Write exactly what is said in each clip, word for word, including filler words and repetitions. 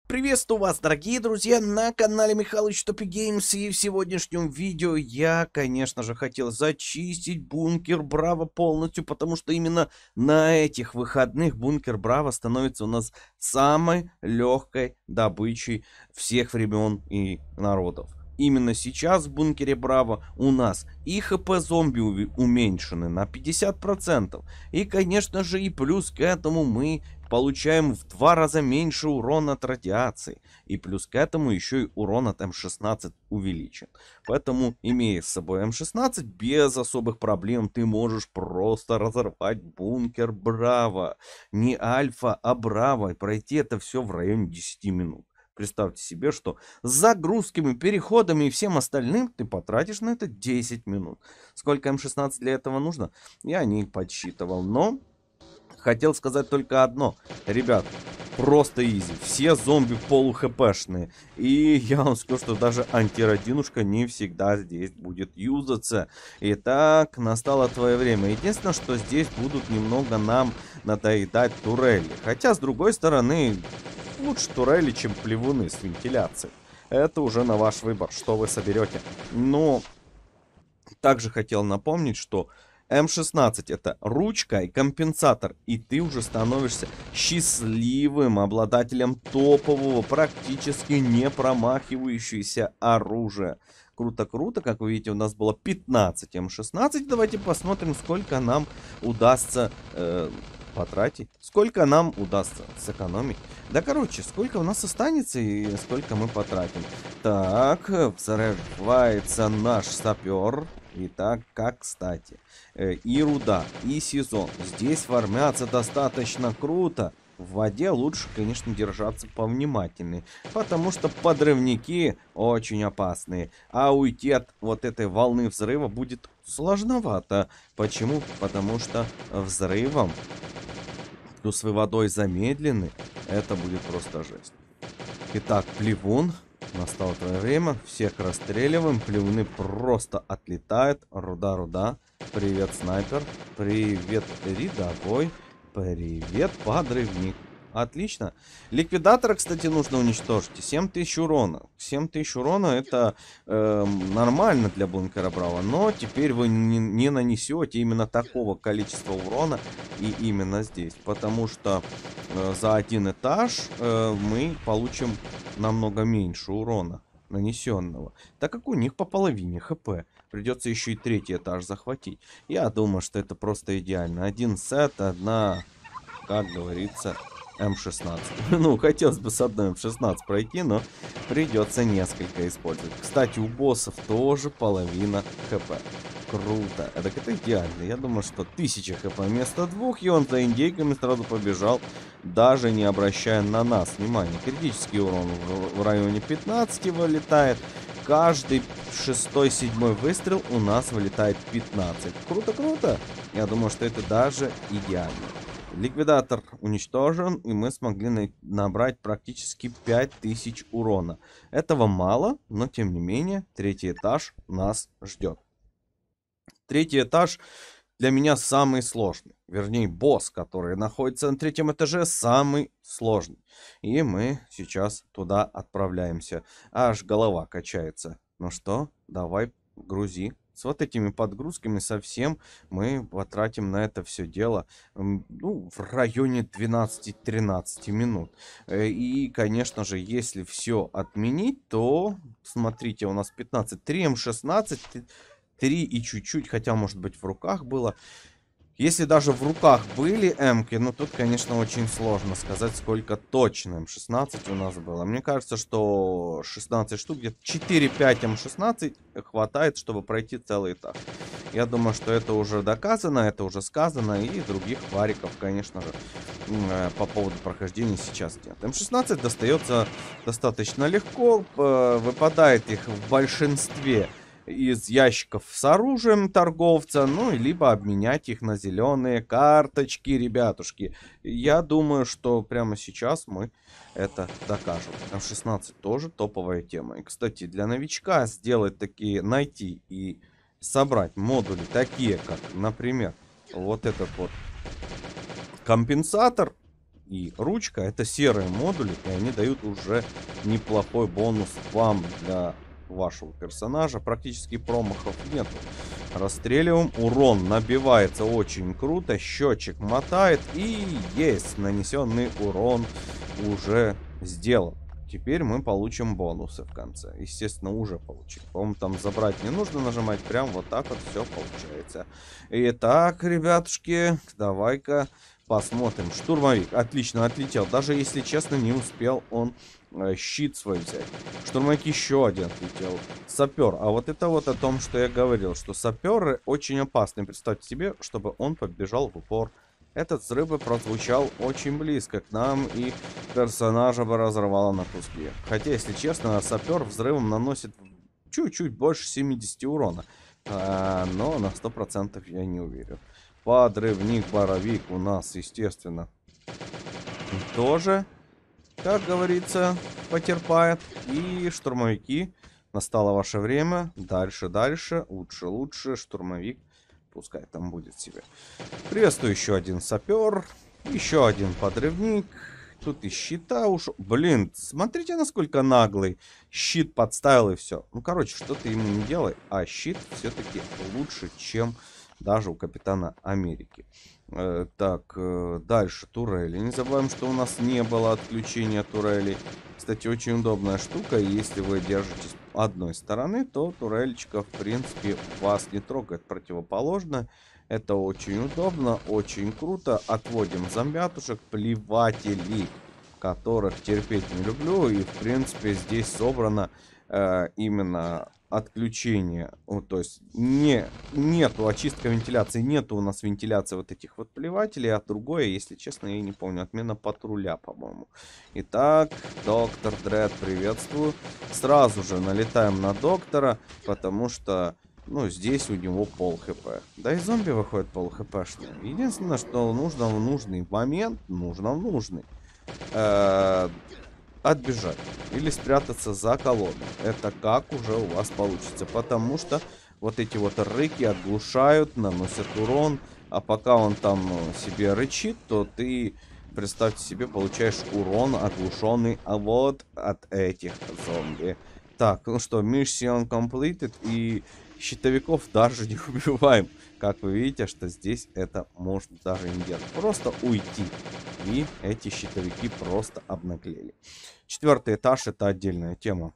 Приветствую вас, дорогие друзья, на канале Михалыч Топи Геймс. И в сегодняшнем видео я, конечно же, хотел зачистить бункер Браво полностью, потому что именно на этих выходных бункер Браво становится у нас самой легкой добычей всех времен и народов. Именно сейчас в бункере Браво у нас и хп зомби уменьшены на пятьдесят процентов. И, конечно же, и плюс к этому мы получаем в два раза меньше урона от радиации. И плюс к этому еще и урон от эм шестнадцать увеличен. Поэтому, имея с собой эм шестнадцать, без особых проблем ты можешь просто разорвать бункер Браво. Не Альфа, а Браво. И пройти это все в районе десяти минут. Представьте себе, что с загрузками, переходами и всем остальным ты потратишь на это десять минут. Сколько эм шестнадцать для этого нужно, я не подсчитывал, но хотел сказать только одно. Ребят, просто изи. Все зомби полу-хпшные. И я вам скажу, что даже антирадинушка не всегда здесь будет юзаться. Итак, настало твое время. Единственное, что здесь будут немного нам надоедать турели. Хотя, с другой стороны, лучше турели, чем плевуны с вентиляцией. Это уже на ваш выбор, что вы соберете. Но также хотел напомнить, что эм шестнадцать это ручка и компенсатор, и ты уже становишься счастливым обладателем топового, практически не промахивающегося оружия. Круто-круто, как вы видите, у нас было пятнадцать эм шестнадцать. Давайте посмотрим, сколько нам удастся э, потратить, сколько нам удастся сэкономить. Да, короче, сколько у нас останется и сколько мы потратим. Так, взрывается наш сапер. Итак, как кстати, э, и руда, и сезон. Здесь фармятся достаточно круто. В воде лучше, конечно, держаться повнимательнее, потому что подрывники очень опасные. А уйти от вот этой волны взрыва будет сложновато. Почему? Потому что взрывом плюс вы водой замедлены, это будет просто жесть. Итак, плевун. Настало твое время. Всех расстреливаем. Плевуны просто отлетают. Руда, руда. Привет, снайпер. Привет, рядовой. Привет, подрывник. Отлично. Ликвидатора, кстати, нужно уничтожить. семь тысяч урона. семь тысяч урона это э, нормально для бункера Браво. Но теперь вы не, не нанесете именно такого количества урона. И именно здесь. Потому что э, за один этаж э, мы получим намного меньше урона нанесенного. Так как у них по половине хп. Придется еще и третий этаж захватить. Я думаю, что это просто идеально. Один сет, одна, как говорится, эм шестнадцать. Ну, хотелось бы с одной эм шестнадцать пройти, но придется несколько использовать. Кстати, у боссов тоже половина хп. Круто. Это, это идеально. Я думаю, что тысяча хп вместо двух, и он за индейками сразу побежал, даже не обращая на нас внимания. Критический урон в, в районе пятнадцати вылетает. Каждый шестой-седьмой выстрел у нас вылетает пятнадцать. Круто-круто. Я думаю, что это даже идеально. Ликвидатор уничтожен, и мы смогли на набрать практически пять тысяч урона. Этого мало, но тем не менее, третий этаж нас ждет. Третий этаж для меня самый сложный. Вернее, босс, который находится на третьем этаже, самый сложный. И мы сейчас туда отправляемся. Аж голова качается. Ну что, давай, грузи. С вот этими подгрузками совсем мы потратим на это все дело, ну, в районе двенадцати-тринадцати минут. И, конечно же, если все отменить, то, смотрите, у нас пятнадцать, три эм шестнадцать, три и чуть-чуть, хотя, может быть, в руках было. Если даже в руках были эмки, ну тут, конечно, очень сложно сказать, сколько точно эм шестнадцать у нас было. Мне кажется, что шестнадцать штук, где-то четыре-пять эм шестнадцать хватает, чтобы пройти целый этаж. Я думаю, что это уже доказано, это уже сказано, и других вариков, конечно же, по поводу прохождения сейчас нет. эм шестнадцать достается достаточно легко, выпадает их в большинстве из ящиков с оружием торговца, ну, либо обменять их на зеленые карточки, ребятушки. Я думаю, что прямо сейчас мы это докажем. эм шестнадцать тоже топовая тема. И, кстати, для новичка сделать такие, найти и собрать модули, такие как, например, вот этот вот компенсатор, и ручка — это серые модули, и они дают уже неплохой бонус вам для вашего персонажа. Практически промахов нет. Расстреливаем. Урон набивается очень круто. Счетчик мотает. И есть. Нанесенный урон уже сделан. Теперь мы получим бонусы в конце. Естественно, уже получили. По-моему, там забрать не нужно нажимать. Прям вот так вот все получается. Итак, ребятушки, давай-ка посмотрим. Штурмовик. Отлично отлетел. Даже, если честно, не успел он э, щит свой взять. Штурмовик еще один отлетел. Сапер. А вот это вот о том, что я говорил. Что саперы очень опасны. Представьте себе, чтобы он побежал в упор. Этот взрыв прозвучал очень близко к нам, и персонажа бы разорвало на куски. Хотя, если честно, сапер взрывом наносит чуть-чуть больше семидесяти урона. А, но на сто процентов я не уверен. Подрывник Боровик у нас, естественно, тоже, как говорится, потерпает. И штурмовики. Настало ваше время. Дальше, дальше. Лучше, лучше. Штурмовик. Пускай там будет себе. Приветствую, еще один сапер. Еще один подрывник. Тут и щита ушел. Блин, смотрите, насколько наглый. Щит подставил и все. Ну, короче, что ты ему не делай. А щит все-таки лучше, чем даже у Капитана Америки. Э, так, э, дальше турели. Не забываем, что у нас не было отключения турелей. Кстати, очень удобная штука. Если вы держитесь одной стороны, то турельчика, в принципе, вас не трогает. Противоположно. Это очень удобно, очень круто. Отводим зомбятушек, плевателей, которых терпеть не люблю. И, в принципе, здесь собрано э, именно отключение. Вот, то есть не, нету очистка вентиляции, нету у нас вентиляции вот этих вот плевателей. А другое, если честно, я не помню. Отмена патруля, по-моему. Итак, доктор Дред, приветствую. Сразу же налетаем на доктора, потому что... Ну, здесь у него пол хп. Да и зомби выходит пол хпшный. Единственное, что нужно в нужный момент, нужно в нужный. Э -э отбежать. Или спрятаться за колонной. Это как уже у вас получится. Потому что вот эти вот рыки оглушают, наносят урон. А пока он там себе рычит, то ты, представьте себе, получаешь урон оглушенный а вот от этих зомби. Так, ну что, mission completed. И... щитовиков даже не убиваем. Как вы видите, что здесь это можно даже не делать. Просто уйти. И эти щитовики просто обнаглели. Четвертый этаж — это отдельная тема.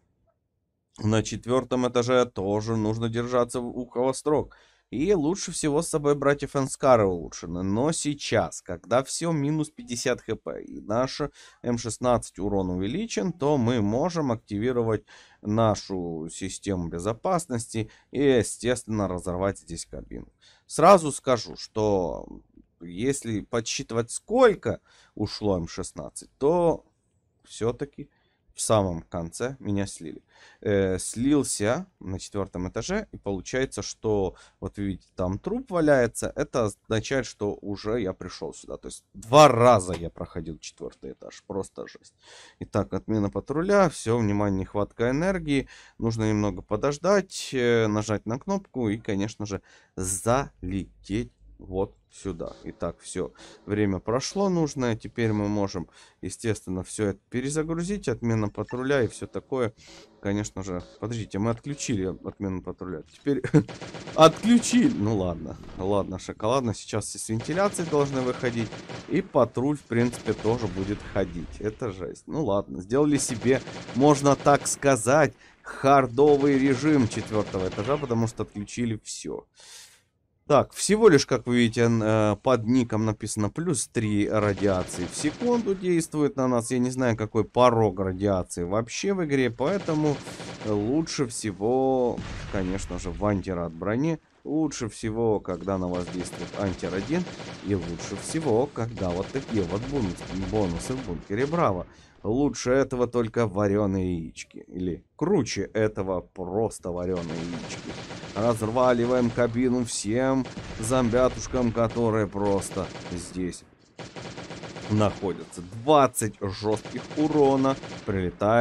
На четвертом этаже тоже нужно держаться у восток. И лучше всего с собой брать Фенскары улучшены. Но сейчас, когда все минус пятьдесят хп и наша эм шестнадцать урон увеличен, то мы можем активировать нашу систему безопасности и, естественно, разорвать здесь кабину. Сразу скажу, что если подсчитывать, сколько ушло эм шестнадцать, то все-таки в самом конце меня слили. Э, слился на четвертом этаже, и получается, что вот видите, там труп валяется. Это означает, что уже я пришел сюда. То есть два раза я проходил четвертый этаж. Просто жесть. Итак, отмена патруля. Все, внимание, нехватка энергии. Нужно немного подождать, э, нажать на кнопку и, конечно же, залететь вот сюда. Итак, все. Время прошло нужное. Теперь мы можем, естественно, все это перезагрузить. Отмена патруля и все такое. Конечно же. Подождите, мы отключили отмену патруля. Теперь отключили. Ну ладно. Ладно, шоколадно. Сейчас с вентиляции должны выходить. И патруль, в принципе, тоже будет ходить. Это жесть. Ну ладно. Сделали себе, можно так сказать, хардовый режим четвертого этажа, потому что отключили все. Так, всего лишь, как вы видите, под ником написано плюс три радиации в секунду действует на нас. Я не знаю, какой порог радиации вообще в игре, поэтому лучше всего, конечно же, в антирад броне. Лучше всего, когда на вас действует антирадин. И лучше всего, когда вот такие вот бонусы в бункере Браво. Лучше этого только вареные яички. Или круче этого просто вареные яички. Разваливаем кабину всем зомбятушкам, которые просто здесь находятся. двадцать жестких урона прилетает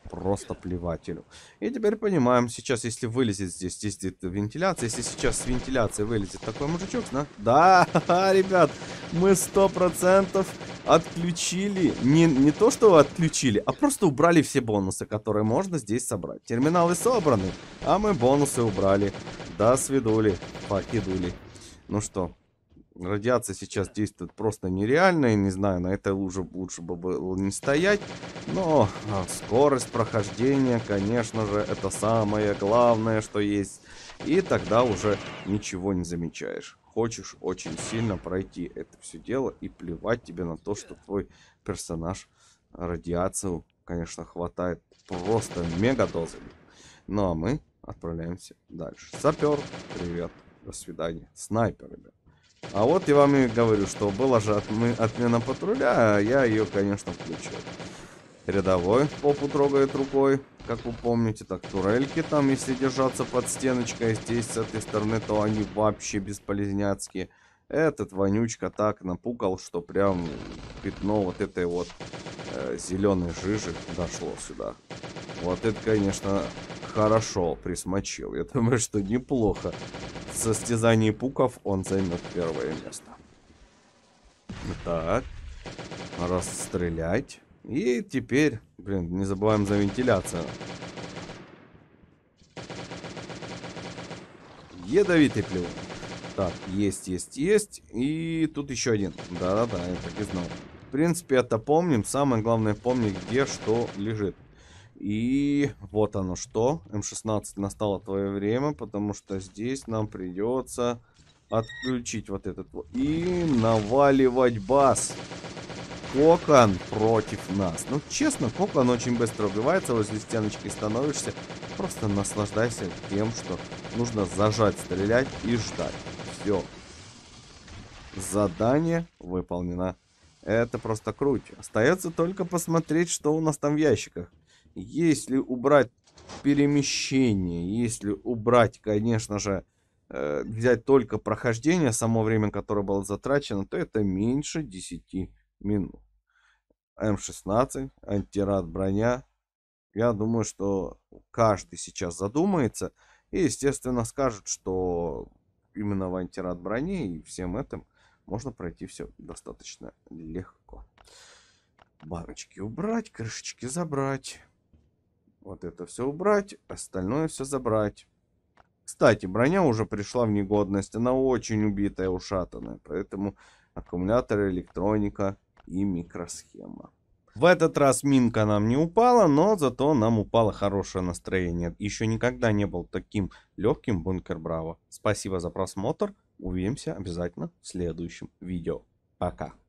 просто плевателю. И теперь понимаем, сейчас, если вылезет здесь, здесь вентиляция, если сейчас с вентиляции вылезет такой мужичок, да? Да, ребят, мы сто процентов отключили, не, не то, что отключили, а просто убрали все бонусы, которые можно здесь собрать. Терминалы собраны, а мы бонусы убрали. До свидули, покидули. Ну что, радиация сейчас действует просто нереально, и не знаю, на этой луже лучше бы было не стоять, но скорость прохождения, конечно же, это самое главное, что есть, и тогда уже ничего не замечаешь. Хочешь очень сильно пройти это все дело, и плевать тебе на то, что твой персонаж радиацию, конечно, хватает просто мегадозами. Ну а мы отправляемся дальше. Сапер, привет, до свидания. Снайпер, ребят. А вот я вам и говорю, что была же отмы... отмена патруля, а я ее, конечно, включил. Рядовой попу трогает рукой, как вы помните. Так, турельки там, если держаться под стеночкой здесь, с этой стороны, то они вообще бесполезняцкие. Этот вонючка так напукал, что прям пятно вот этой вот э, зеленой жижи дошло сюда. Вот это, конечно, хорошо присмочил. Я думаю, что неплохо. В состязании пуков он займет первое место. Так. Расстрелять. И теперь, блин, не забываем за вентиляцию. Ядовитый плевок. Так, есть, есть, есть. И тут еще один. Да-да-да, я так и знал. В принципе, это помним. Самое главное, помни, где что лежит. И вот оно что. эм шестнадцать, настало твое время, потому что здесь нам придется отключить вот этот вот. И наваливать бас. Кокон против нас. Ну, честно, кокон очень быстро убивается. Возле стеночки становишься. Просто наслаждайся тем, что нужно зажать, стрелять и ждать. Все. Задание выполнено. Это просто круть. Остается только посмотреть, что у нас там в ящиках. Если убрать перемещение, если убрать, конечно же, э, взять только прохождение, само время, которое было затрачено, то это меньше десяти минут. эм шестнадцать, антирад броня. Я думаю, что каждый сейчас задумается и, естественно, скажет, что именно в антирад броне и всем этим можно пройти все достаточно легко. Баночки убрать, крышечки забрать. Вот это все убрать, остальное все забрать. Кстати, броня уже пришла в негодность. Она очень убитая, ушатанная. Поэтому аккумуляторы, электроника и микросхема. В этот раз минка нам не упала, но зато нам упало хорошее настроение. Еще никогда не был таким легким бункер Браво. Спасибо за просмотр. Увидимся обязательно в следующем видео. Пока.